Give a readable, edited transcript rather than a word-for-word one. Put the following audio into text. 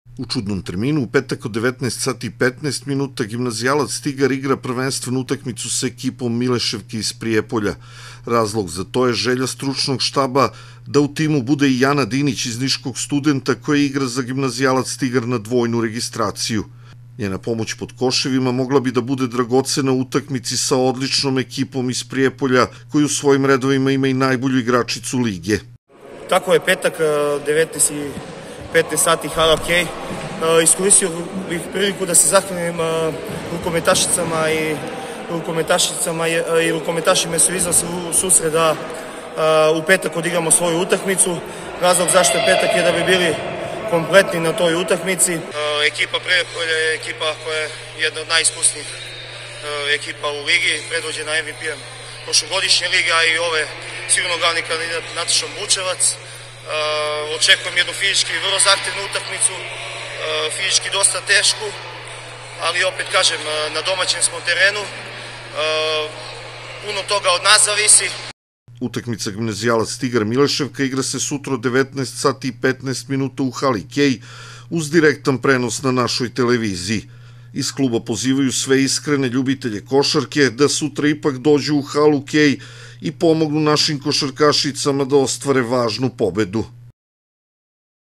U čudnom terminu, u petak od 19 sati i 15 minuta, Gimnazijalac Tigar igra prvenstvenu utakmicu sa ekipom Mileševke iz Prijepolja. Razlog za to je želja stručnog štaba da u timu bude i Jana Dinić iz Niškog Studenta koja igra za Gimnazijalac Tigar na dvojnu registraciju. Njena pomoć pod koševima mogla bi da bude dragocena u utakmici sa odličnom ekipom iz Prijepolja koji u svojim redovima ima i najbolju igračicu lige. Tako je petak 19 15 sati hala Kej. Iskoristio bih priliku da se zahvalim rukometašicama i rukometašima su izlasili u susret da u petak odigramo svoju utakmicu. Razlog zašto je petak je da bi bili kompletni na toj utakmici. Ekipa Prijepolja je ekipa koja je jedna od najiskusnijih ekipa u ligi, predvođena MVP-em prošlogodišnje lige, a i ove sigurno glavni kandidat Nataša Bučevac. Očekujem jednu fizički vrlo zahtevnu utakmicu, fizički dosta tešku, ali opet kažem, na domaćem smo terenu, puno toga od nas zavisi. Utakmica Gimnazijalac Tigar Mileševka igra se sutra od 19 sati i 15 minuta u hali Kej uz direktan prenos na našoj televiziji. Iz kluba pozivaju sve iskrene ljubitelje košarke da sutra ipak dođu u halu Kej i pomognu našim košarkašicama da ostvare važnu pobedu.